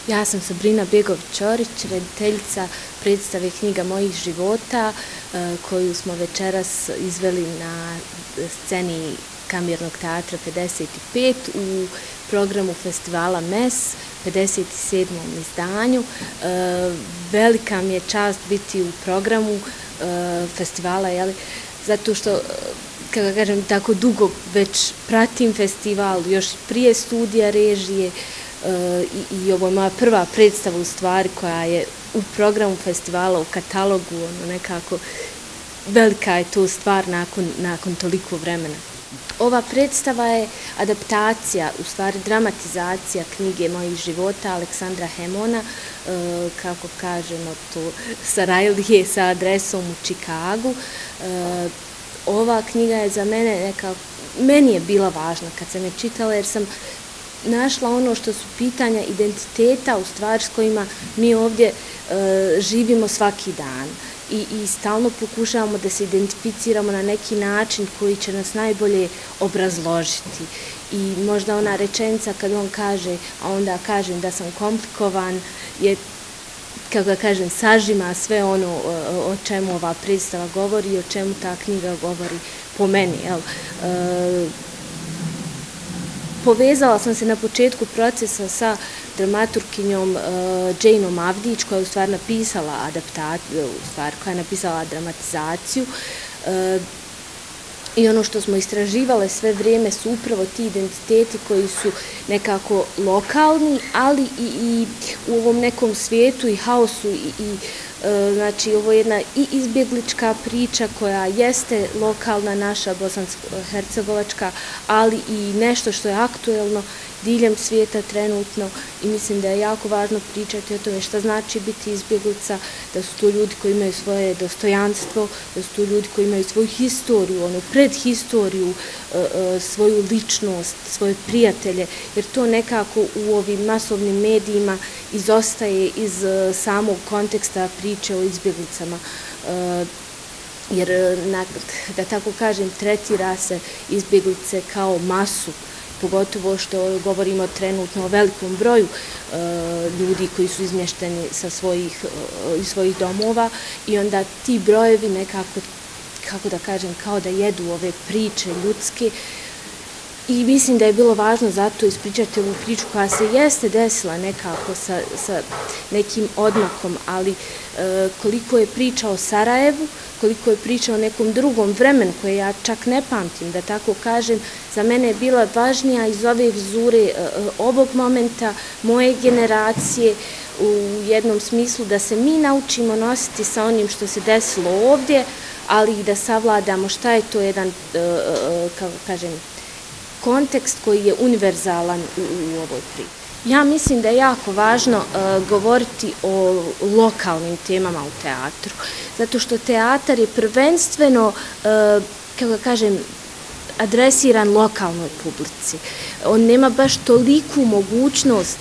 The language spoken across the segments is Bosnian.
Ja sam Sabrina Begović-Ćorić, rediteljica predstave Knjiga mojih života, koju smo večeras izveli na sceni Kamernog teatra 55 u programu festivala MES, 57. izdanju. Velika mi je čast biti u programu festivala, zato što, kako kažem, tako dugo već pratim festival, još prije studija režije, i ovo je moja prva predstava u stvari koja je u programu festivala, u katalogu, nekako velika je to stvar nakon toliko vremena. Ova predstava je adaptacija, u stvari dramatizacija knjige mojih života Aleksandra Hemona, kako kažemo to, Sarajlije sa adresom u Čikagu. Ova knjiga je za mene meni je bila važna kad sam je čitala jer sam našla ono što su pitanja identiteta u stvari s kojima mi ovdje živimo svaki dan i stalno pokušavamo da se identificiramo na neki način koji će nas najbolje obrazložiti. I možda ona rečenica kad on kaže, a onda kažem da sam komplikovan, je, kako da kažem, sažima sve ono o čemu ova predstava govori i o čemu ta knjiga govori po meni. Povezala sam se na početku procesa sa dramaturkinjom Džejnom Avdić, koja je u stvari napisala adaptaciju, koja je napisala dramatizaciju. I ono što smo istraživale sve vrijeme su upravo ti identiteti koji su nekako lokalni, ali i u ovom nekom svijetu i haosu znači ovo je jedna i izbjeglička priča koja jeste lokalna naša bosansko-hercegovačka, ali i nešto što je aktuelno diljem svijeta trenutno i mislim da je jako važno pričati o tome šta znači biti izbjeglica, da su to ljudi koji imaju svoje dostojanstvo, da su to ljudi koji imaju svoju historiju, predhistoriju, svoju ličnost, svoje prijatelje, jer to nekako u ovim masovnim medijima izostaje iz samog konteksta priče o izbjeglicama. Jer, da tako kažem, tretira se izbjeglice kao masu, pogotovo što govorimo trenutno o velikom broju ljudi koji su izmješteni iz svojih domova i onda ti brojevi nekako, kako da kažem, kao da jedu ove priče ljudske i mislim da je bilo važno zato ispričati ovu priču koja se jeste desila nekako sa nekim odmakom, ali koliko je priča o Sarajevu, koliko je priča o nekom drugom vremenu koje ja čak ne pamtim, da tako kažem, za mene je bila važnija iz ove vizure ovog momenta, moje generacije, u jednom smislu da se mi naučimo nositi sa onim što se desilo ovdje, ali i da savladamo šta je to jedan, kako kažem, kontekst koji je univerzalan u ovoj priči. Ja mislim da je jako važno govoriti o lokalnim temama u teatru, zato što teatar je prvenstveno, kako da kažem, adresiran lokalnoj publici. On nema baš toliku mogućnost,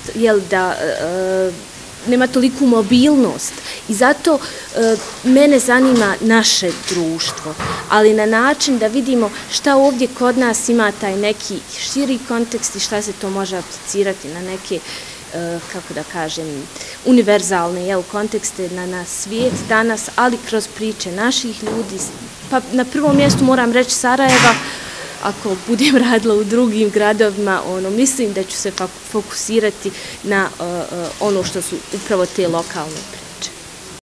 nema toliku mobilnost i zato mene zanima naše društvo, ali na način da vidimo šta ovdje kod nas ima taj neki širi kontekst i šta se to može aplicirati na neke, kako da kažem, univerzalne kontekste na svijet danas, ali kroz priče naših ljudi. Pa na prvom mjestu moram reći Sarajeva. Ako budem radila u drugim gradovima, mislim da ću se fokusirati na ono što su upravo te lokalne